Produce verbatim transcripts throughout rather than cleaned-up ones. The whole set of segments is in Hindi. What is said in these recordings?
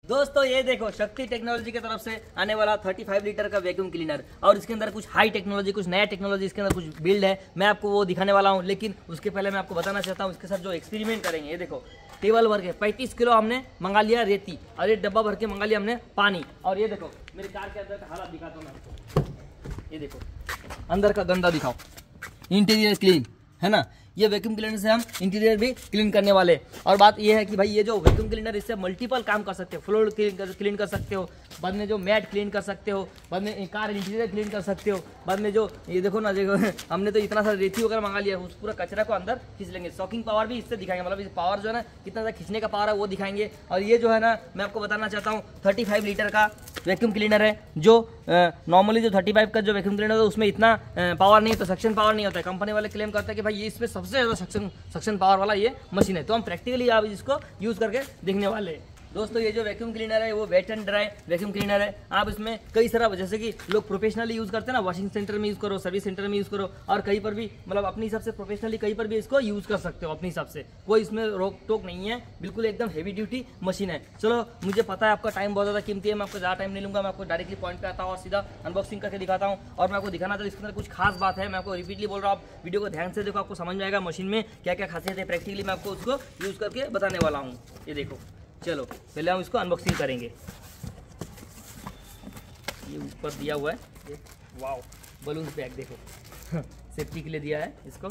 दोस्तों ये देखो शक्ति टेक्नोलॉजी की तरफ से आने वाला पैंतीस लीटर का वैक्यूम क्लीनर, और इसके अंदर कुछ हाई टेक्नोलॉजी, कुछ नया टेक्नोलॉजी इसके अंदर कुछ बिल्ड है, मैं आपको वो दिखाने वाला हूँ। लेकिन उसके पहले मैं आपको बताना चाहता हूँ इसके साथ जो एक्सपेरिमेंट करेंगे। ये देखो टेबल भर के पैंतीस किलो हमने मंगा लिया रेती, और ये डब्बा भर के मंगा लिया हमने पानी। और ये देखो मेरी कार के अंदर का हालत दिखाता हूँ मैं आपको। ये देखो अंदर का गंदा दिखाओ, इंटीरियर क्लीन है ना। ये वैक्यूम क्लीनर से हम इंटीरियर भी क्लीन करने वाले। और बात ये है कि भाई ये जो वैक्यूम क्लीनर इससे मल्टीपल काम कर सकते हो, फ्लोर क्लीन कर क्लीन कर सकते हो, बाद में जो मैट क्लीन कर सकते हो, बाद में कार इंटीरियर क्लीन कर सकते हो, बाद में जो ये देखो ना, देखो हमने तो इतना सारा रेती वगैरह मंगा लिया, उस पूरा कचरा को अंदर खींच लेंगे। शॉकिंग पावर भी इससे दिखाएंगे, मतलब पावर जो है ना कितना ज़्यादा खींचने का पावर है वो दिखाएंगे। और ये जो है ना मैं आपको बताना चाहता हूँ थर्टी फाइव लीटर का वैक्यूम क्लीनर है, जो नॉर्मली जो थर्टी फाइव का जो वैक्यूम क्लीनर है उसमें इतना पावर नहीं होता, सक्शन पावर नहीं होता है। कंपनी वाले क्लेम करते हैं कि भाई ये इसमें सबसे ज़्यादा सक्शन सक्शन पावर वाला ये मशीन है। तो हम प्रैक्टिकली आप इसको यूज़ करके देखने वाले हैं। दोस्तों ये जो वैक्यूम क्लीनर है वो wet and dry vacuum cleaner है। आप इसमें कई सारा, जैसे कि लोग प्रोफेशनली यूज़ करते हैं ना, वॉशिंग सेंटर में यूज़ करो, सर्विस सेंटर में यूज़ करो, और कहीं पर भी मतलब अपने हिसाब से प्रोफेशनली कहीं पर भी इसको यूज़ कर सकते हो अपने हिसाब से। कोई इसमें रोक टोक नहीं है, बिल्कुल एकदम हेवी ड्यूटी मशीन है। चलो मुझे पता है आपका टाइम बहुत ज़्यादा कीमती है, मैं आपको ज़्यादा टाइम नहीं लूँगा, मैं आपको डायरेक्टली पॉइंट पे आता हूँ और सीधा अनबॉक्सिंग करके दिखाता हूँ। और मैं आपको दिखाना था इसके अंदर कुछ खास बात है, मैं आपको रिपीटली बोल रहा हूँ, आप वीडियो को ध्यान से देखो, आपको समझ में आएगा मशीन में क्या क्या खासियत है। प्रैक्टिकली मैं आपको उसको यूज़ करके बताने वाला हूँ। ये देखो, चलो पहले हम इसको अनबॉक्सिंग करेंगे। ये ऊपर दिया हुआ है ये, वाओ बलून पैक देखो सेफ्टी के लिए दिया है इसको।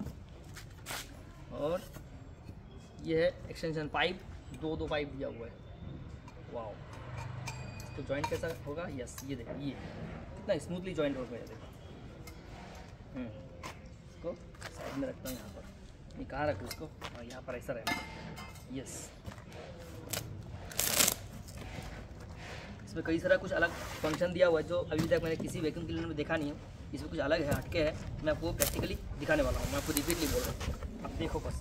और ये है एक्सटेंशन पाइप, दो दो पाइप दिया हुआ है। वाओ, इसको जॉइंट कैसा होगा? यस ये देखो, ये कितना स्मूथली जॉइंट हो गया। देखो इसको साइड में रखता हूँ, यहाँ पर। ये कहाँ रखूँ इसको? और यहाँ पर ऐसा रहेगा। यस, इसमें कई सारा कुछ अलग फंक्शन दिया हुआ है जो अभी तक मैंने किसी वैक्यूम क्लीनर में देखा नहीं है। इसमें कुछ अलग है, हटके है, मैं आपको प्रैक्टिकली दिखाने वाला हूँ। मैं आपको रिपीटली बोल रहा हूँ, अब देखो बस।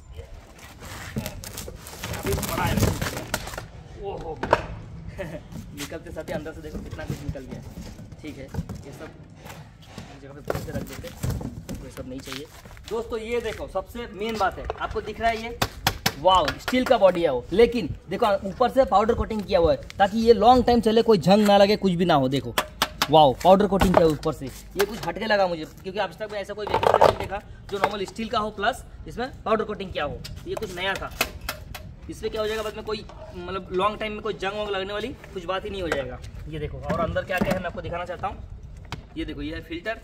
बड़ा है ओहो निकलते साथ ही अंदर से देखो कितना कुछ निकल गया है। ठीक है, ये सब जगह पे पूछ के रख देते, ये सब नहीं चाहिए। दोस्तों ये देखो सबसे मेन बात है, आपको दिख रहा है ये वाव स्टील का बॉडी है वो, लेकिन देखो ऊपर से पाउडर कोटिंग किया हुआ है ताकि ये लॉन्ग टाइम चले, कोई जंग ना लगे, कुछ भी ना हो। देखो वाव पाउडर कोटिंग किया ऊपर से। ये कुछ हटके लगा मुझे, क्योंकि अब तक मैं ऐसा कोई वैक्यूम क्लीनर देखा जो नॉर्मल स्टील का हो प्लस इसमें पाउडर कोटिंग किया हो। ये कुछ नया था। इसमें क्या हो जाएगा, बाद में कोई मतलब लॉन्ग टाइम में कोई जंग वंग लगने वाली कुछ बात ही नहीं हो जाएगा। ये देखो, और अंदर क्या क्या है मैं आपको दिखाना चाहता हूँ। ये देखो, ये है फिल्टर,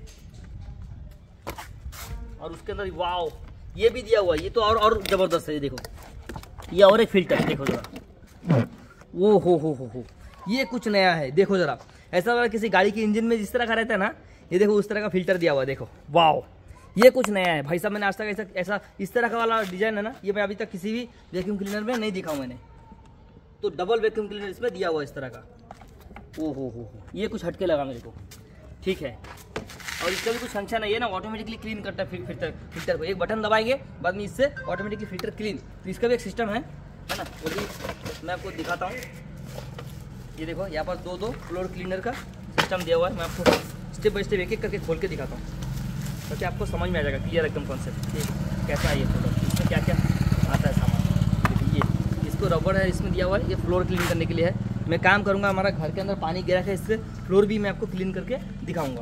और उसके अंदर वाव ये भी दिया हुआ है। ये तो और और जबरदस्त है। ये देखो, ये और एक फिल्टर देखो जरा, ओ हो हो हो हो ये कुछ नया है। देखो जरा, ऐसा वाला किसी गाड़ी की इंजन में जिस तरह का रहता है ना, ये देखो उस तरह का फिल्टर दिया हुआ है। देखो वाव, ये कुछ नया है भाई साहब। मैंने आज तक ऐसा ऐसा इस तरह का वाला डिजाइन है ना, ये मैं अभी तक किसी भी वैक्यूम क्लीनर में नहीं दिखा हूँ मैंने। तो डबल वैक्यूम क्लीनर इसमें दिया हुआ है इस तरह का। ओ हो हो ये कुछ हटके लगा मेरे को। ठीक है, और इसका भी कुछ फंक्शन है, ये ना ऑटोमेटिकली क्लीन करता है फिल्टर फिल्टर को। एक बटन दबाएंगे, बाद में इससे ऑटोमेटिकली फिल्टर क्लीन। तो इसका भी एक सिस्टम है है ना, वो भी मैं आपको दिखाता हूँ। ये देखो यहाँ पर दो दो फ्लोर क्लीनर का सिस्टम दिया हुआ है। मैं आपको स्टेप बाय स्टेप एक एक करके खोल के दिखाता हूँ, ताकि आपको समझ में आ जाएगा क्लियर एकदम कॉन्सेप्ट कि कैसा है ये प्रोडक्ट, इसमें क्या क्या आता है सामान। ये इसको रबड़ है इसमें दिया हुआ है, ये फ्लोर क्लीन करने के लिए है। मैं काम करूँगा, हमारा घर के अंदर पानी गिरा है, इससे फ्लोर भी मैं आपको क्लीन करके दिखाऊँगा।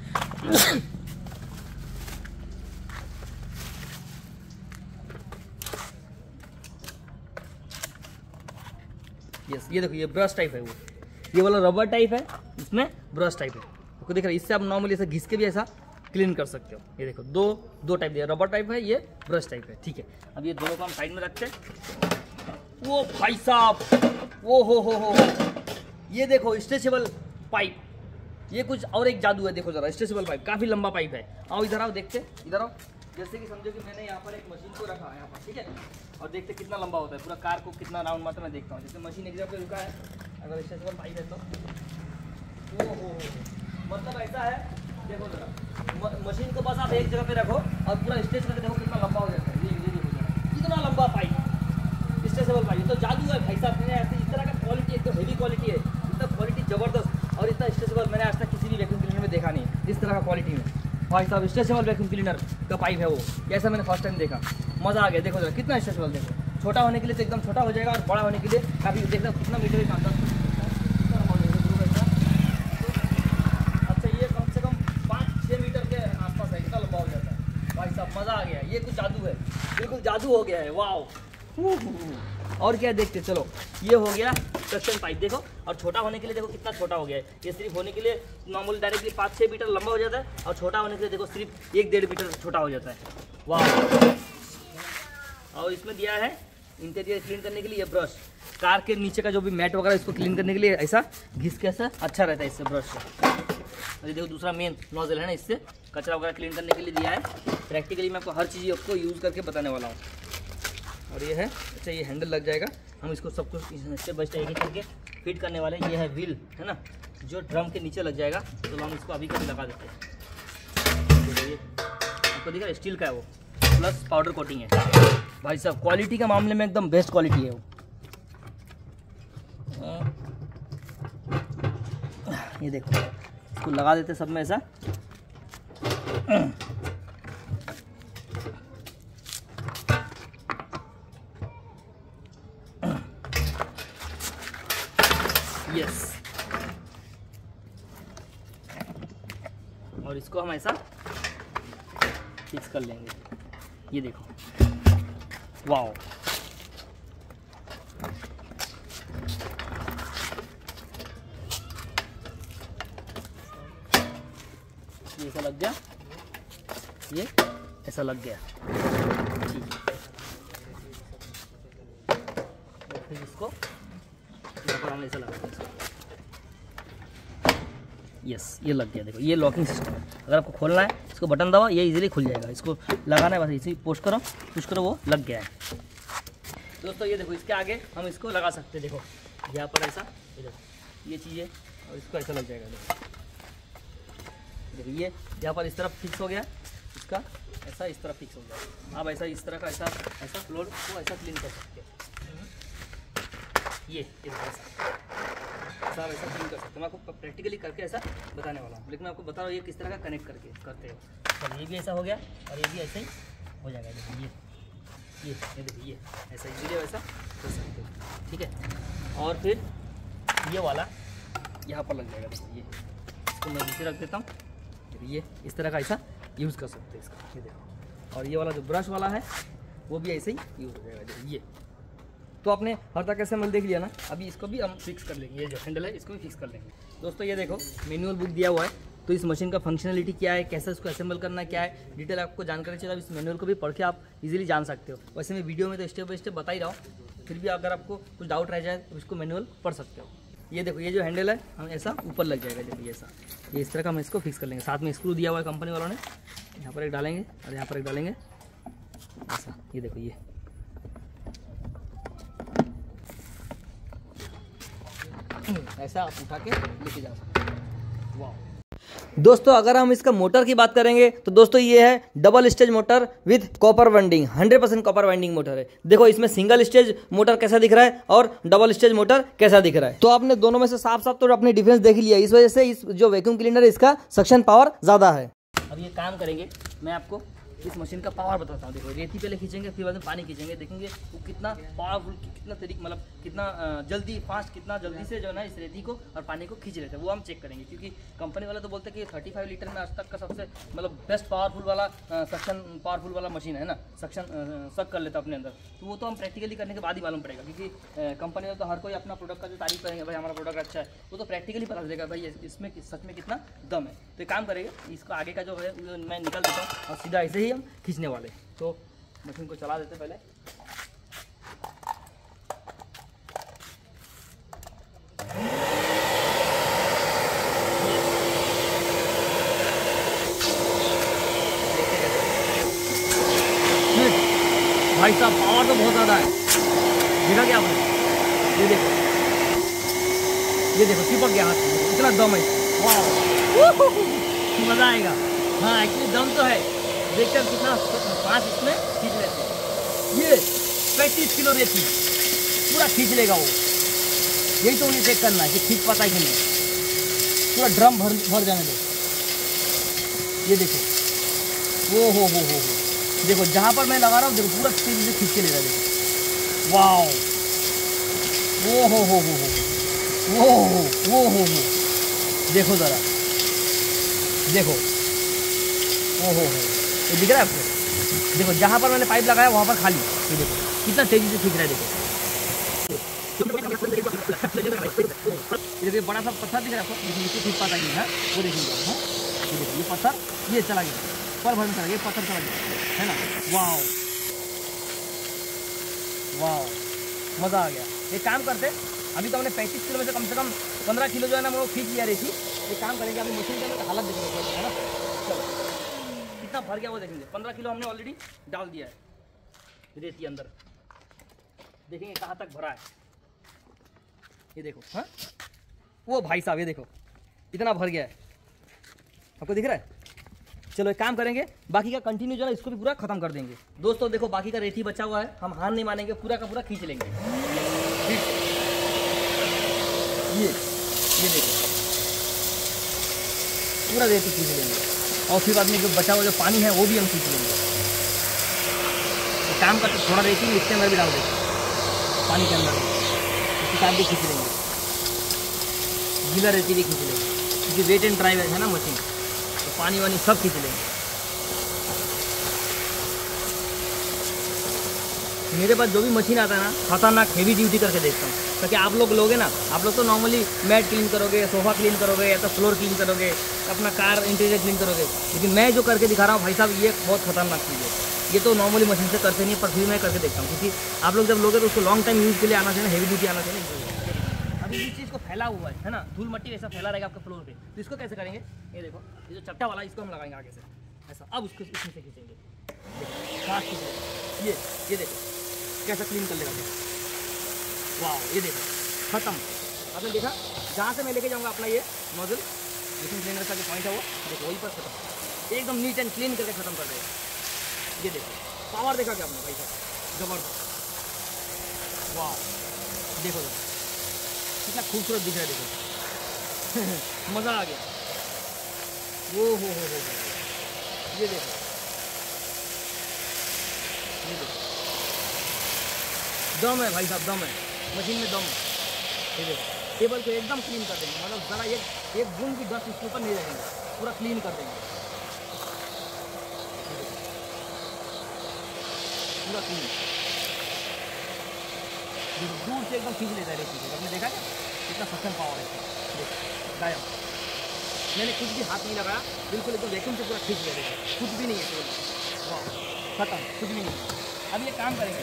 यस ये देखो, ये ब्रश टाइप है, वो ये वाला रबर टाइप है, इसमें ब्रश टाइप है। आपको दिख रहा है, इससे आप नॉर्मली ऐसा घिस के भी ऐसा क्लीन कर सकते हो। ये देखो दो दो टाइप दिया, रबर टाइप है, ये ब्रश टाइप है। ठीक है, अब ये दोनों को हम साइड में रखते हैं। वो भाई साहब, वो हो हो हो ये देखो स्ट्रेचेबल पाइप, ये कुछ और एक जादू है। देखो जरा, स्ट्रेचेबल पाइप, काफ़ी लंबा पाइप है। आओ इधर आओ, देखते इधर आओ। जैसे कि समझो कि मैंने यहाँ पर एक मशीन को रखा है यहाँ पर, ठीक है, और देखते कितना लंबा होता है, पूरा कार को कितना राउंड मारता मैं देखता हूँ। जैसे मशीन एक जगह पे रुका है, अगर स्ट्रेचेबल पाइप है तो ओ हो मतलब ऐसा है। देखो जरा, मशीन को बस आप एक जगह पे रखो और पूरा स्ट्रेच करके देखो कितना लंबा हो जाता है। ये ये देखो जरा, कितना लंबा पाइप, स्ट्रेचेबल पाइप। तो जादू है भाई साहब, मैंने ऐसे इस तरह का क्वालिटी, एक तो हेवी क्वालिटी है, इतना क्वालिटी जबरदस्त, और इतना स्ट्रेचेबल मैंने आज तक किसी भी वैक्यूम क्लीनर में देखा नहीं इस तरह का क्वालिटी में। भाई साहब स्ट्रेचेबल वैक्यूम क्लीनर का पाइप है वो, कैसा मैंने फर्स्ट टाइम देखा, मज़ा आ गया। देखो जरा कितना स्ट्रेचेबल, देखो छोटा होने के लिए तो एकदम छोटा हो जाएगा और बड़ा होने के लिए काफ़ी देखना कितना मीटर का अंदाज। अच्छा ये कम से कम पाँच छः मीटर के आसपास है, इतना लंबा हो जाता है भाई साहब। मज़ा आ गया, ये कुछ जादू है, बिल्कुल जादू हो गया है। वाह। और क्या देखते चलो, ये हो गया सक्शन पाइप देखो, और छोटा होने के लिए देखो कितना छोटा हो गया है। ये सिर्फ होने के लिए नॉर्मल डायरेक्टली पाँच छः मीटर लंबा हो जाता है, और छोटा होने के लिए देखो सिर्फ एक डेढ़ मीटर छोटा हो जाता है। वाह। और इसमें दिया है इंटीरियर क्लीन करने के लिए ये ब्रश, कार के नीचे का जो भी मैट वगैरह इसको क्लीन करने के लिए ऐसा घिस के ऐसा अच्छा रहता है इससे ब्रश से। और ये देखो दूसरा मेन नोजल है ना, इससे कचरा वगैरह क्लीन करने के लिए दिया है। प्रैक्टिकली मैं आपको हर चीज़ आपको यूज़ करके बताने वाला हूँ। और ये है, अच्छा ये हैंडल लग जाएगा, हम इसको सब कुछ स्टेप बाय स्टेप एक एक करके फिट करने वाले हैं। ये है व्हील है ना, जो ड्रम के नीचे लग जाएगा, तो हम इसको अभी कभी लगा देते हैं। ये आपको दिखा स्टील का है वो, प्लस पाउडर कोटिंग है भाई साहब। क्वालिटी के मामले में एकदम बेस्ट क्वालिटी है वो। ये देखो इसको लगा देते सब में ऐसा। यस, और इसको हम ऐसा फिक्स कर लेंगे। ये देखो, वाओ। ये ऐसा लग गया, ये ऐसा लग गया, ठीक है। और फिर इसको यहाँ पर हम ऐसा लगा देंगे। यस, ये लग गया। देखो ये लॉकिंग सिस्टम है, अगर आपको खोलना है इसको बटन दबाओ, ये इजीली खुल जाएगा। इसको लगाना है बस, इसी पुश करो पुश करो, वो लग गया है दोस्तों। ये देखो इसके आगे हम इसको लगा सकते हैं। देखो यहाँ पर ऐसा, ये देखो ये चीज़ है, और इसको ऐसा लग जाएगा। देखो देखो ये यहाँ पर इस तरफ फिक्स हो गया, इसका ऐसा इस तरफ फिक्स हो गया। आप ऐसा इस तरह का ऐसा ऐसा फ्लोर को ऐसा क्लीन कर सकते हैं। ये ऐसा ऐसा वैसा क्लीन कर सकते हैं। मैं आपको प्रैक्टिकली करके ऐसा बताने वाला हूँ, लेकिन मैं आपको बता रहा हूँ ये किस तरह का कनेक्ट करके करते हो। चलो ये भी ऐसा हो गया, और ये भी ऐसे ही हो जाएगा। देखो ये ये ये देखिए ये ऐसा इजीली वैसा कर सकते हो, ठीक है। और फिर ये वाला यहाँ पर लग जाएगा। देखो ये, इसको मैं नीचे रख देता हूँ। ये इस तरह का ऐसा यूज़ कर सकते हैं इसका, ये देखो। और ये वाला जो ब्रश वाला है वो भी ऐसे ही यूज़ हो जाएगा। देखो ये, तो आपने हर तक कैसे मल देख लिया ना। अभी इसको भी हम फिक्स कर लेंगे, ये जो हैंडल है इसको भी फिक्स कर लेंगे दोस्तों। ये देखो मैनुअल बुक दिया हुआ है, तो इस मशीन का फंक्शनलिटी क्या है, कैसे इसको असेंबल करना है, क्या है डिटेल आपको जानकारी चाहिए, इस मैनुअल को भी पढ़ के आप इजीली जान सकते हो। वैसे मैं वीडियो में तो स्टेप बाय स्टेप बता ही रहा हूँ, फिर भी अगर आपको कुछ डाउट रह जाए तो इसको मैनुअल पढ़ सकते हो। ये देखो ये जो हैंडल है हम ऐसा ऊपर लग जाएगा। देखो ये ऐसा, ये इस तरह का हम इसको फिक्स कर लेंगे। साथ में स्क्रू दिया हुआ है कंपनी वालों ने, यहाँ पर एक डालेंगे और यहाँ पर एक डालेंगे ऐसा। ये देखो ये ऐसा आप उठा के लेके जा सकते हैं। वाह दोस्तों, अगर हम इसका मोटर की बात करेंगे तो दोस्तों ये है double stage motor with copper winding, hundred percent copper winding motor है। देखो इसमें सिंगल स्टेज मोटर कैसा दिख रहा है और डबल स्टेज मोटर कैसा दिख रहा है, तो आपने दोनों में से साफ साफ तो अपनी डिफरेंस देख लिया। इस वजह से इस जो वैक्यूम क्लीनर है इसका सक्शन पावर ज्यादा है। अब ये काम करेंगे, मैं आपको इस मशीन का पावर बताता हूँ। देखो रेती पहले खींचेंगे, फिर बाद में पानी खींचेंगे, देखेंगे वो कितना पावरफुल, कितना तरीके मतलब कितना जल्दी फास्ट, कितना जल्दी से जो है ना इस रेती को और पानी को खींच लेते हैं, वो हम चेक करेंगे। क्योंकि कंपनी वाले तो बोलते हैं कि थर्टी फाइव लीटर में आज तक का सबसे मतलब बेस्ट पावरफुल वाला सक्शन पावरफुल वाला मशीन है ना, सक्शन सक कर लेता अपने अंदर। तो वो तो हम प्रैक्टिकली करने के बाद ही मालूम पड़ेगा, क्योंकि कंपनी वाले तो हर कोई अपना प्रोडक्ट का जो तारीफ करेंगे, भाई हमारा प्रोडक्ट अच्छा है, वो तो प्रैक्टिकली पता चलेगा भाई इसमें सच में कितना दम है। तो एक काम करेंगे, इसको आगे का जो है मैं निकाल देता हूँ और सीधा ऐसे ही हम खींचने वाले। तो मशीन को चला देते पहले। भाई साहब पावर तो बहुत ज़्यादा है, देखा क्या आपने? ये देखो ये देखो चिपक गया हाथ, इतना दम है। वाह मज़ा आएगा। हाँ एक्चुअली दम तो है, देखकर कितना पाँच इसमें खींच लेते हैं। ये पैंतीस किलो रेती पूरा खींच लेगा वो। यही तो उन्हें चेक करना है कि खींच पाता है कि नहीं। पूरा ड्रम भर भर जाने दो। ये देखो वो हो हो हो हो देखो जहाँ पर मैं लगा रहा हूँ देखो पूरा तेजी से खींच के ले रहा है। देखो वाओ, वो हो हो हो हो वो हो वो हो हो देखो ज़रा, देखो, ओ हो हो, ये दिख रहा है आपको? देखो जहाँ पर मैंने पाइप लगाया वहाँ पर खाली, ये देखो कितना तेजी से खींच रहा है। देखो ये देखिए बड़ा सा पत्थर दिख रहा है आपको, लेकिन नीचे खींच पाता नहीं है, वो देखिए हाँ, ये देखिए ये पत्थर ये चला गया, पर भर में चला गया, ये पत्थर चला गया है ना। वाओ वाओ, मज़ा आ गया। एक काम करते, अभी तो हमने पैंतीस किलो में से कम से कम पंद्रह किलो जो है ना वो खींच लिया रेती। एक काम करेंगे, अभी मशीन के अंदर हालत देखेंगे है ना। चलो कितना भर गया वो देखेंगे। पंद्रह किलो हमने ऑलरेडी डाल दिया है रेती अंदर, देखेंगे कहाँ तक भरा है। ये देखो हाँ, वो भाई साहब ये देखो इतना भर गया है, आपको दिख रहा है। चलो एक काम करेंगे, बाकी का कंटिन्यू जो है इसको भी पूरा खत्म कर देंगे। दोस्तों देखो बाकी का रेती बचा हुआ है, हम हार नहीं मानेंगे, पूरा का पूरा खींच लेंगे। ये ये देखो पूरा रेती खींच लेंगे, और फिर बाद में जो बचा हुआ जो पानी है वो भी हम खींच लेंगे। तो काम करते थोड़ा रेती इसके अंदर भी डाल देंगे, पानी के अंदर इसके साथ भी खींच लेंगे, गीला रेती भी खींच लेंगे, क्योंकि वेट एंड ड्राइव है ना मशीन, तो पानी वानी सब खींच लेंगे। मेरे पास जो भी मशीन आता है ना खतरनाक हेवी ड्यूटी करके देखता हूँ, ताकि आप लोग लोगे ना, आप लोग तो नॉर्मली मैट क्लीन करोगे, सोफ़ा क्लीन करोगे, या तो फ्लोर क्लीन करोगे, अपना कार इंटीरियर क्लीन करोगे, लेकिन मैं जो करके दिखा रहा हूँ भाई साहब ये बहुत खतरनाक चीज़ है। ये तो नॉर्मली मशीन से करते नहीं है, पर फिर मैं करके देखता हूँ, क्योंकि आप लोग जब लोगे तो उसको लॉन्ग टाइम यूज़ के लिए आना चाहिए, हेवी ड्यूटी आना चाहिए। अभी इस चीज़ को फैला हुआ है ना, धूल मट्टी ऐसा फैला रहेगा आपके फ्लोर पे, तो इसको कैसे करेंगे, ये देखो ये जो चट्टा वाला इसको हम लगाएंगे आगे से ऐसा, अब उसको इसमें से खींचेंगे, ये ये देखो कैसा क्लीन कर लेगा। वाह ये देखो खत्म, आपने देखा जहाँ से मैं लेके जाऊँगा अपना ये नोजल मशीन क्लीनर का जो पॉइंट है वो देखो वहीं पर खत्म, एकदम नीट एंड क्लीन करके खत्म कर देगा। ये देखो पावर देखा क्या आपने भाई साहब, जबरदस्त। वाह देखो देखो कितना खूबसूरत दिख रहा है, देखो मज़ा आ गया। वो हो हो हो ये देखो ये देखो दम है भाई साहब, दम है मशीन में, दम है। ये देखो टेबल को एकदम क्लीन कर देंगे, मतलब ज़रा एक एक बूंद की डस्ट इसके ऊपर नहीं रहेंगे, पूरा क्लीन कर देंगे, पूरा क्लीन। दूर से एकदम खींच लेता है रेती को, आपने देखा क्या कितना सक्शन पावर है इसका। देखो गायब, मैंने कुछ भी हाथ नहीं लगाया, बिल्कुल एकदम वैक्यूम से पूरा खींच लिया, कुछ भी नहीं है केवल, वाह खत्म, कुछ भी नहीं है। अब ये काम करेंगे,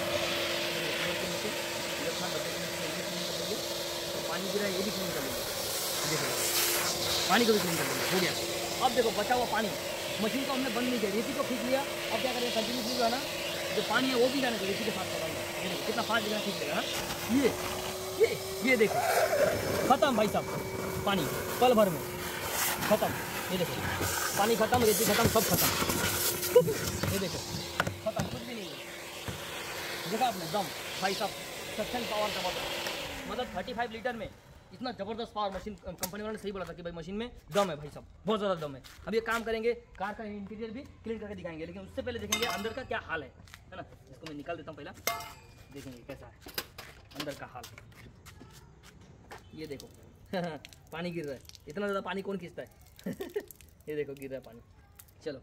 तो पानी गिरा है ये भी क्लीन कर लेंगे, देखो पानी को भी क्लीन कर लेंगे, हो गया। अब देखो बचा हुआ पानी, मशीन को हमने बंद नहीं किया, रेती को खींच लिया, अब क्या करेंगे कंटिन्यूसली जो है ना जो पानी है वो भी जाना चाहिए रेती के साथ खत्म। ये देखो कितना फास्ट जगह खींच लेगा, ये ये ये देखो खत्म भाई साहब, पानी पल भर में खत्म। ये देखो पानी खत्म, रेती खत्म, सब खत्म। ये देखो खत्म, कुछ भी नहीं है, देखा आपने दम भाई साहब, सक्शन पावर जबरदस्त, मतलब पैंतीस लीटर में इतना ज़बरदस्त पावर। मशीन कंपनी वालों ने सही बोला था कि भाई मशीन में दम है भाई साहब, बहुत ज़्यादा दम है। अब ये काम करेंगे, कार का इंटीरियर भी क्लीन करके दिखाएंगे, लेकिन उससे पहले देखेंगे अंदर का क्या हाल है है ना। इसको मैं निकाल देता हूँ, पहला देखेंगे कैसा है अंदर का हाल। ये देखो पानी गिर रहा है, इतना ज़्यादा पानी कौन खींचता है ये देखो गिर रहा है पानी। चलो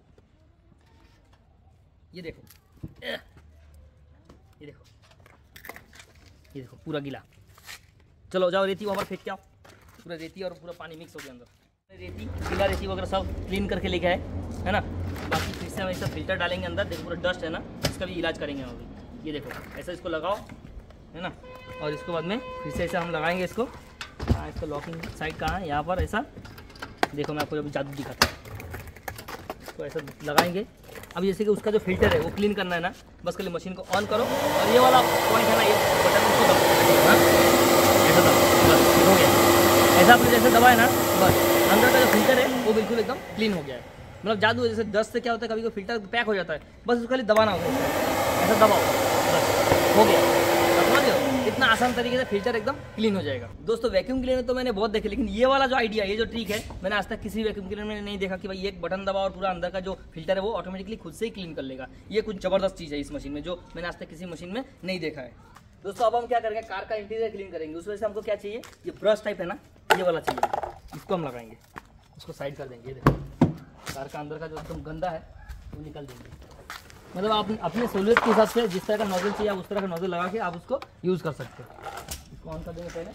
ये देखो ये देखो ये देखो पूरा गीला। चलो जाओ रेती वहाँ पर फेंक के आओ, पूरा रेती और पूरा पानी मिक्स हो गया अंदर। रेती गीला रेती वगैरह सब क्लीन करके लेके आए है ना। बाकी फिर से हम ऐसा फिल्टर डालेंगे अंदर, देखो पूरा डस्ट है ना, इसका भी इलाज करेंगे हम अभी। ये देखो ऐसा इसको लगाओ है ना, और इसके बाद में फिर से ऐसा हम लगाएंगे इसको। हाँ इसका लॉकिंग साइड कहाँ है, यहाँ पर ऐसा देखो, मैं आपको अभी जादू दिखाता हूँ। इसको ऐसा लगाएंगे। अब जैसे कि उसका जो फिल्टर है वो क्लीन करना है ना, बस खाली मशीन को ऑन करो और ये वाला पॉइंट है ना, ये बटन उसको दबाओ, ऐसा दबाओ, बस हो गया। ऐसा आपने जैसे दबाया ना, बस अंदर का जो फिल्टर है वो बिल्कुल एकदम क्लीन हो गया है। मतलब जादू, जैसे डस्ट से क्या होता है कभी कोई फिल्टर पैक हो जाता है, बस उसको खाली दबाना होता है, ऐसा दबाओ बस हो गया। समझ लो इतना आसान तरीके से फिल्टर एकदम क्लीन हो जाएगा। दोस्तों वैक्यूम क्लीनर तो मैंने बहुत देखे, लेकिन ये वाला जो आइडिया, ये जो ट्रिक है, मैंने आज तक किसी वैक्यूम क्लीनर में नहीं देखा कि भाई एक बटन दबा और पूरा अंदर का जो फिल्टर है वो ऑटोमेटिकली खुद से ही क्लीन कर लेगा। ये कुछ जबरदस्त चीज़ है इस मशीन में, जो मैंने आज तक किसी मशीन में नहीं देखा है। दोस्तों अब हम क्या करेंगे, कार का इंटीरियर क्लीन करेंगे। उस वजह से हमको क्या चाहिए, ये ब्रश टाइप है ना, ये वाला चाहिए। इसको हम लगाएंगे, उसको साइड कर देंगे। ये देखो कार का अंदर का जो एकदम गंदा है वो निकल देंगे। मतलब आप अपने सहूलियत के हिसाब से जिस तरह का नोजल चाहिए आप उस तरह का नोजल लगा के आप उसको यूज़ कर सकते हो। इसको ऑन कर देंगे पहले।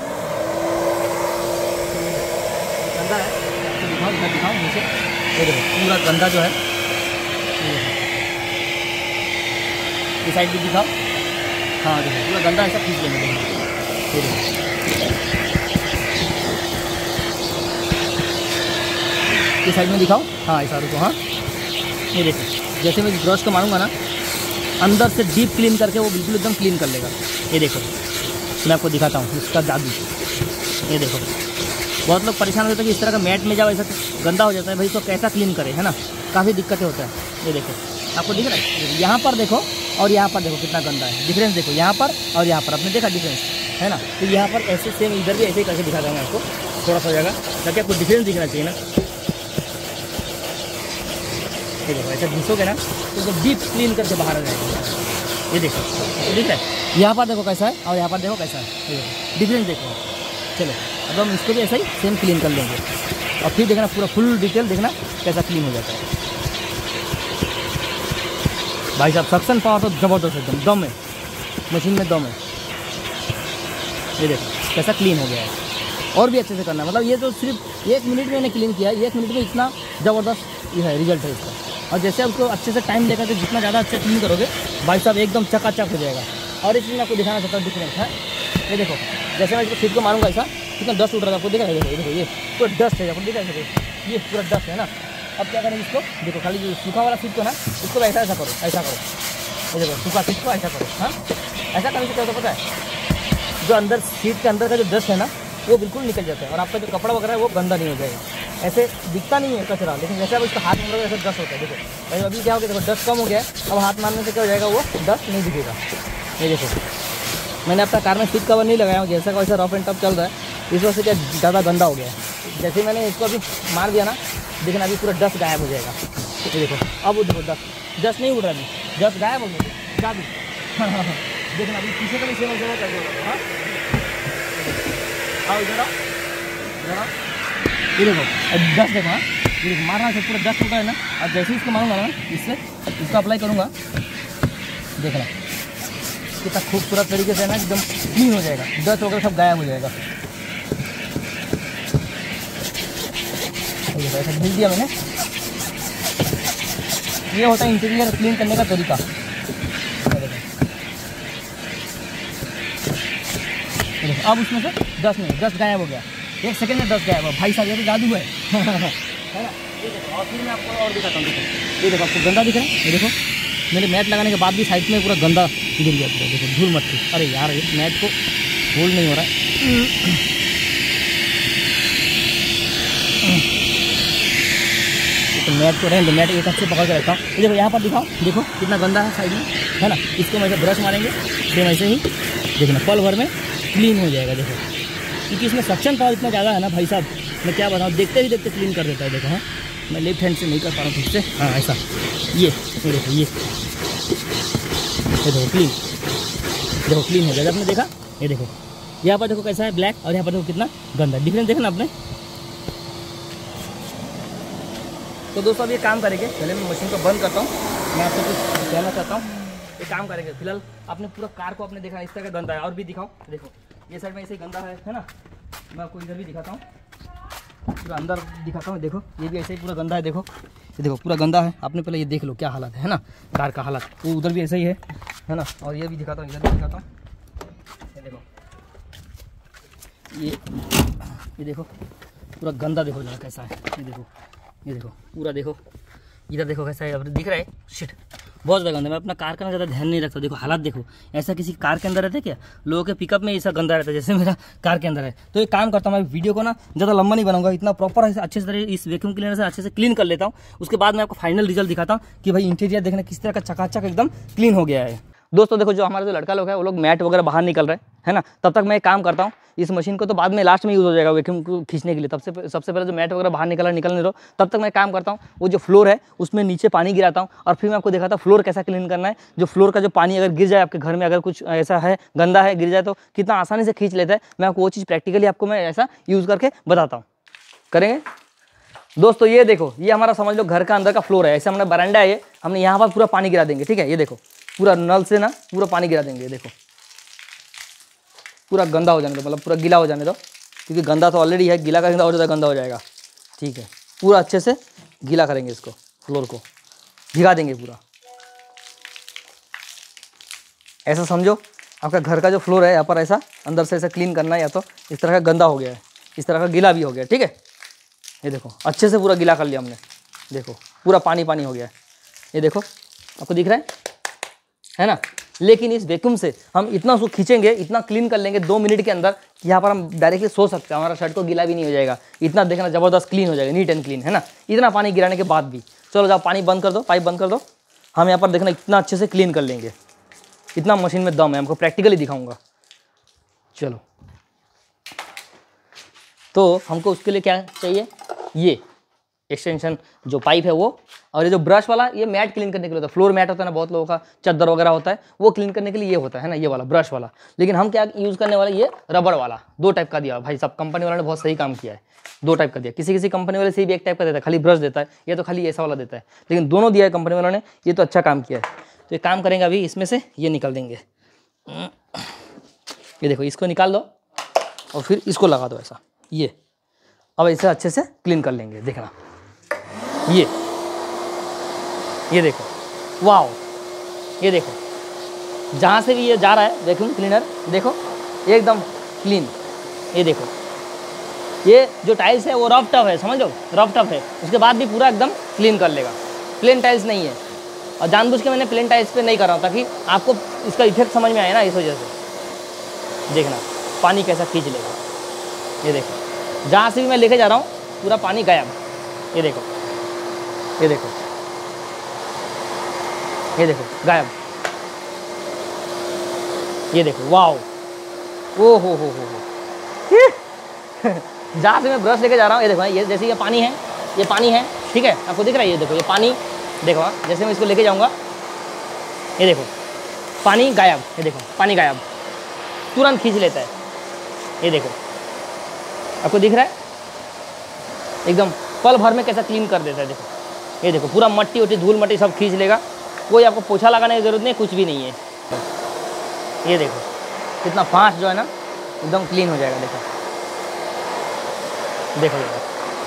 गंदा है तो दिखाओ, मैं दिखाऊँ नीचे। ये देखो पूरा गंदा जो है, ये साइड भी दिखाओ। हाँ देखो पूरा गंदा ऐसा खींच लेंगे। ये देखो ये साइड में दिखाओ। हाँ ऐसा रुको। हाँ ये देखो जैसे मैं ब्रश को मारूंगा ना, अंदर से डीप क्लीन करके वो बिल्कुल एकदम क्लीन कर लेगा। ये देखो मैं आपको दिखाता हूँ इसका जादू। ये देखो बहुत लोग परेशान होते हैं कि इस तरह का मैट में जाओ ऐसा गंदा हो जाता है, भाई इसको कैसा क्लीन करे, है ना, काफ़ी दिक्कतें होता है। ये देखो आपको दिख रहा है, यहाँ पर देखो और यहाँ पर देखो कितना गंदा है। डिफरेंस देखो यहाँ पर और यहाँ पर, आपने देखा डिफरेंस, है ना। तो यहाँ पर ऐसे सेम इधर भी ऐसे ही करके दिखा दूँगा आपको, थोड़ा सा हो जाएगा ताकि आपको डिफरेंस दिखना चाहिए ना। ये देखो ऐसा घिसोगे ना तो डीप क्लीन करके बाहर आ जाएगा। ये देखो ये दिख रहा है, यहाँ पर देखो कैसा है और यहाँ पर देखो कैसा है, ये डिफरेंस देखो। चलो अब हम इसको भी ऐसा ही सेम क्लीन कर लेंगे और फिर देखना पूरा फुल डिटेल देखना कैसा क्लीन हो जाता है। भाई साहब सक्शन पावर तो ज़बरदस्त एकदम, दम है मशीन में, दम है। ये देखो कैसा क्लीन हो गया है। और भी अच्छे से करना है, मतलब ये तो सिर्फ एक मिनट में मैंने क्लीन किया है, एक मिनट में इतना ज़बरदस्त ये है रिजल्ट है इसका। और जैसे आप उसको अच्छे से टाइम लेकर के जितना ज़्यादा अच्छा क्लीन करोगे भाई साहब एकदम चकाचक हो जाएगा। और इसलिए मैं आपको दिखाना चाहता हूँ डिफरेंस है। ये देखो जैसे मैं इसको सीट को मारूंगा ऐसा कितना डस्ट उठ रहा है आपको दिखा है। ये देखो ये पूरा डस्ट है, आपको दिखा है, ये पूरा डस्ट है ना। अब क्या करेंगे इसको, देखो खाली जो सूखा वाला सीट को ना इसको ऐसा ऐसा करो, ऐसा करो। ये देखो सूखा सीट को ऐसा करो। हाँ ऐसा करने से क्या होता पता है, जो अंदर सीट के अंदर का जो डस्ट है ना वो बिल्कुल निकल जाता है और आपका जो कपड़ा वगैरह है वो गंदा नहीं हो जाएगा। ऐसे दिखता नहीं है कचरा, लेकिन जैसे आप इसका हाथ मारोगे ऐसे डस्ट होता है। देखो अभी क्या हो गया, देखो डस्ट कम हो गया है, अब हाथ मारने से क्या हो जाएगा, वो डस्ट नहीं दिखेगा। ये देखो मैंने अपना कार में सीट कवर नहीं लगाया हूँ, जैसा वैसा रफ एंड टफ चल रहा है, इस वजह से क्या ज़्यादा गंदा हो गया है। जैसे मैंने इसको अभी मार दिया ना, देखना अभी पूरा डस्ट गायब हो जाएगा। ये देखो अब वो देखो डस्ट डस्ट नहीं उड़ रहा, अभी डस्ट गायब हो गया जादू। हाँ हाँ हाँ देखना अभी पीछे का भी सेम जगह कर दो। हाँ आओ इधर आओ, इधर आओ। ये देखो डस्ट देखो। हाँ ये देखो मारना से पूरा डस्ट उठा है ना। अब जैसे ही इसको मारूंगा ना, इससे इसको अप्लाई करूँगा, देखना कितना खूबसूरत तरीके से ना एकदम क्लीन हो जाएगा, डस्ट वगैरह सब गायब हो जाएगा। ये ऐसा भेज दिया मैंने। ये होता है इंटीरियर क्लीन करने का तरीका। अब उसमें से डस्ट नहीं, डस्ट गायब हो गया, एक सेकंड में डस्ट गायब हो। भाई साहब ये तो जादू है है ना। ये देखो और फिर मैं आपको और दिखाता हूँ। देखो ये देखो आपको गंदा दिख रहा है। ये देखो मेरे मैट लगाने के बाद भी साइड में पूरा गंदा गिर गया पूरा। देखो धूल मट्टी, अरे यार इस मैट को होल्ड नहीं हो रहा है। तो मैट को रहने दो, मैट एक हाथ से पकड़ के रखता हूँ। ये देखो यहाँ पर दिखाओ, देखो कितना गंदा है साइड में, है ना। इसको मैं ब्रश मारेंगे सेम ऐसे ही, देखना पल भर में क्लीन हो जाएगा। देखो क्योंकि इसमें सक्शन पावर इतना ज़्यादा है ना भाई साहब, मैं क्या बताऊँ, देखते ही देखते क्लीन कर देता है। देखो हाँ मैं लेफ्ट हैंड से नहीं कर पा रहा हूँ ठीक से। हाँ ऐसा ये ये देखो ये देखो क्लीन, देखो क्लीन हो जाएगा। आपने देखा, ये देखो यहाँ पर देखो कैसा है ब्लैक और यहाँ पर देखो कितना गंदा, डिफरेंस देखा ना आपने। तो दोस्तों अब ये काम करेंगे, पहले मैं मशीन को बंद करता हूँ, मैं आपको कुछ कहना चाहता हूँ। ये काम करेंगे फिलहाल आपने पूरा कार को आपने देखा इस तरह का गंदा है। और भी दिखाओ, देखो ये साइड में ऐसे ही गंदा है है ना। मैं आपको इधर भी दिखाता हूँ, पूरा अंदर दिखाता हूँ। देखो ये भी ऐसे ही पूरा गंदा है। देखो ये देखो पूरा गंदा है। आपने पहले ये देख लो क्या हालत है ना कार का हालत, वो उधर भी ऐसा ही है है ना। और ये भी दिखाता हूँ, इधर भी दिखाता हूँ। ये देखो ये ये देखो पूरा गंदा, देखो जरा कैसा है। ये देखो ये देखो पूरा, देखो इधर देखो कैसा है, अब दिख रहा है शिट बहुत ज़्यादा गंदा। मैं अपना कार का ना ज़्यादा ध्यान नहीं रखता। देखो हालात देखो, ऐसा किसी कार के अंदर रहता है क्या? लोगों के पिकअप में ऐसा गंदा रहता है जैसे मेरा कार के अंदर है। तो एक काम करता हूँ, मैं वीडियो को ना ज़्यादा लंबा नहीं बनाऊंगा, इतना प्रॉपर अच्छे से इस वैक्यूम क्लीनर से अच्छे से क्लीन कर लेता हूँ। उसके बाद मैं आपको फाइनल रिजल्ट दिखाता हूँ कि भाई इंटीरियर देखना किस तरह का चकाचक एकदम क्लीन हो गया है। दोस्तों देखो, जो हमारे जो लड़का लोग है वो लोग मैट वगैरह बाहर निकल रहे हैं, है ना, तब तक मैं एक काम करता हूँ, इस मशीन को तो बाद में लास्ट में यूज़ हो जाएगा वैक्यूम को खींचने के लिए। तब से सबसे पहले जो मैट वगैरह बाहर निकल निकल नहीं रहो, तब तक मैं काम करता हूँ, वो जो फ्लोर है उसमें नीचे पानी गिराता हूँ और फिर मैं आपको दिखाता हूँ फ्लोर कैसा क्लीन करना है। जो फ्लोर का जो पानी अगर गिर जाए आपके घर में, अगर कुछ ऐसा है गंदा है, गिर जाए तो कितना आसानी से खींच लेता है, मैं आपको वो चीज़ प्रैक्टिकली आपको मैं ऐसा यूज़ करके बताता हूँ। करेंगे दोस्तों। ये देखो, ये हमारा समझ लो घर का अंदर का फ्लोर है, ऐसे हमने बरांडा है, ये हमने यहाँ पर पूरा पानी गिरा देंगे, ठीक है। ये देखो पूरा नल से ना पूरा पानी गिरा देंगे, देखो पूरा गंदा हो जाने दो, मतलब पूरा गीला हो जाने दो, क्योंकि गंदा तो ऑलरेडी है, गीला का गंदा हो जाता है, गंदा हो जाएगा, ठीक है। पूरा अच्छे से गीला करेंगे इसको, फ्लोर को भिगा देंगे पूरा। ऐसा समझो आपका घर का जो फ्लोर है यहाँ पर ऐसा अंदर से ऐसा क्लीन करना है, या तो इस तरह का गंदा हो गया है, इस तरह का गीला भी हो गया, ठीक है। ये देखो अच्छे से पूरा गीला कर लिया हमने, देखो पूरा पानी पानी हो गया है, ये देखो आपको दिख रहा है है ना। लेकिन इस वैक्यूम से हम इतना उसको खींचेंगे, इतना क्लीन कर लेंगे दो मिनट के अंदर कि यहाँ पर हम डायरेक्टली सो सकते हैं, हमारा शर्ट को गीला भी नहीं हो जाएगा, इतना देखना ज़बरदस्त क्लीन हो जाएगा, नीट एंड क्लीन, है ना। इतना पानी गिराने के बाद भी, चलो जाओ पानी बंद कर दो, पाइप बंद कर दो, हम यहाँ पर देखना इतना अच्छे से क्लीन कर लेंगे, इतना मशीन में दम है, हमको प्रैक्टिकली दिखाऊंगा। चलो, तो हमको उसके लिए क्या चाहिए, ये एक्सटेंशन जो पाइप है वो, और ये जो ब्रश वाला, ये मैट क्लीन करने के लिए होता है, फ्लोर मैट होता है ना, बहुत लोगों का चादर वगैरह होता है, वो क्लीन करने के लिए ये होता है ना, ये वाला ब्रश वाला। लेकिन हम क्या यूज़ करने वाले, ये रबड़ वाला, दो टाइप का दिया भाई साहब, कंपनी वाले ने बहुत सही काम किया है, दो टाइप का दिया। किसी किसी कंपनी वाले से भी एक टाइप का देता है, खाली ब्रश देता है, ये तो खाली ऐसा वाला देता है, लेकिन दोनों दिया है कंपनी वालों ने, ये तो अच्छा काम किया है। तो ये काम करेंगे अभी, इसमें से ये निकाल देंगे, ये देखो इसको निकाल दो और फिर इसको लगा दो ऐसा, ये अब इसे अच्छे से क्लीन कर लेंगे, देखना ये ये देखो, वाओ, ये देखो जहाँ से भी ये जा रहा है वैक्यूम क्लीनर, देखो एकदम क्लीन। ये देखो ये जो टाइल्स है वो रफ टफ है, समझ लो रफ टफ है, उसके बाद भी पूरा एकदम क्लीन कर लेगा, प्लेन टाइल्स नहीं है। और जानबूझ के मैंने प्लेन टाइल्स पे नहीं कर रहा हूँ ताकि आपको इसका इफेक्ट समझ में आए ना, इस वजह से। देखना पानी कैसा खींच लेगा, ये देखो जहाँ से भी मैं लेके जा रहा हूँ पूरा पानी गायब, ये देखो ये देखो ये देखो गायब, ये देखो वाओ, ओ हो हो हो जहाँ से मैं ब्रश लेके जा रहा हूँ, ये देखो ये जैसे ये पानी है, ये पानी है, ठीक है, आपको दिख रहा है, ये देखो ये पानी, देखो हाँ, जैसे मैं इसको लेके जाऊँगा, ये देखो पानी गायब, ये देखो पानी गायब, तुरंत खींच लेता है, ये देखो आपको दिख रहा है, एकदम पल भर में कैसा क्लीन कर देता है। देखो ये देखो पूरा मट्टी उट्टी धूल मट्टी सब खींच लेगा, कोई आपको पोछा लगाने की जरूरत नहीं, कुछ भी नहीं है। ये देखो कितना फास्ट जो है ना एकदम क्लीन हो जाएगा, देखो देखो देखो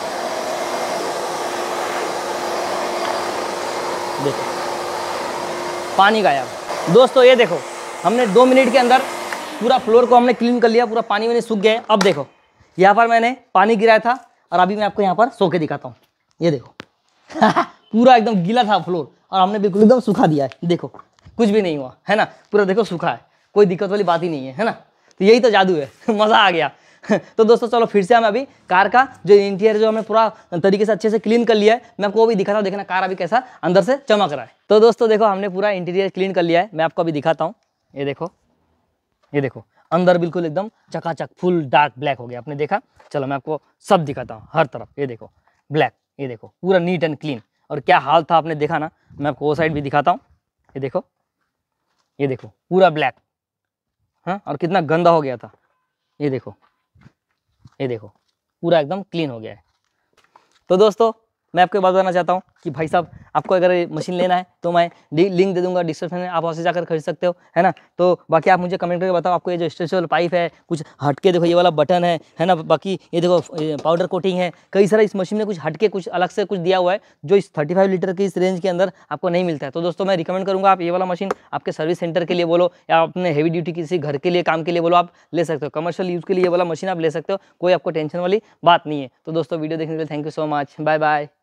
देखो पानी गायब। दोस्तों ये देखो हमने दो मिनट के अंदर पूरा फ्लोर को हमने क्लीन कर लिया, पूरा पानी वानी सूख गया है। अब देखो यहाँ पर मैंने पानी गिराया था और अभी मैं आपको यहाँ पर सो के दिखाता हूँ, ये देखो पूरा एकदम गीला था फ्लोर और हमने बिल्कुल एकदम सूखा दिया है, देखो कुछ भी नहीं हुआ है ना, पूरा देखो सूखा है, कोई दिक्कत वाली बात ही नहीं है, है ना। तो यही तो जादू है मज़ा आ गया तो दोस्तों चलो फिर से हम अभी कार का जो इंटीरियर जो हमने पूरा तरीके से अच्छे से क्लीन कर लिया है, मैं आपको वो भी दिखाता हूँ, देखना कार अभी कैसा अंदर से चमक रहा है। तो दोस्तों देखो हमने पूरा इंटीरियर क्लीन कर लिया है, मैं आपको अभी दिखाता हूँ, ये देखो ये देखो अंदर बिल्कुल एकदम चकाचक फुल डार्क ब्लैक हो गया, आपने देखा। चलो मैं आपको सब दिखाता हूँ हर तरफ, ये देखो ब्लैक, ये देखो पूरा नीट एंड क्लीन, और क्या हाल था आपने देखा ना, मैं आपको वो साइड भी दिखाता हूँ, ये देखो ये देखो पूरा ब्लैक, हाँ और कितना गंदा हो गया था, ये देखो ये देखो पूरा एकदम क्लीन हो गया है। तो दोस्तों मैं आपको बात बताना चाहता हूँ कि भाई साहब आपको अगर मशीन लेना है तो मैं लिंक दे दूंगा डिस्क्रिप्शन में, आप वहाँ से जाकर खरीद सकते हो, है ना। तो बाकी आप मुझे कमेंट करके बताओ आपको ये जो स्ट्रेचेबल पाइप है, कुछ हटके देखो ये वाला बटन है है ना, बाकी ये देखो पाउडर कोटिंग है, कई सारा इस मशीन में कुछ हटके कुछ अलग से कुछ दिया हुआ है जो इस थर्टी फाइव लीटर की इस रेंज के अंदर आपको नहीं मिलता है। तो दोस्तों मैं रिकमेंड करूँगा आप ये वाला मशीन आपके सर्विस सेंटर के लिए बोलो या अपने हैवी ड्यूटी किसी घर के लिए काम के लिए बोलो, आप ले सकते हो, कमर्शियल यूज़ के लिए ये वाला मशीन आप ले सकते हो, कोई आपको टेंशन वाली बात नहीं है। तो दोस्तों वीडियो देखने के लिए thank you so much, bye bye.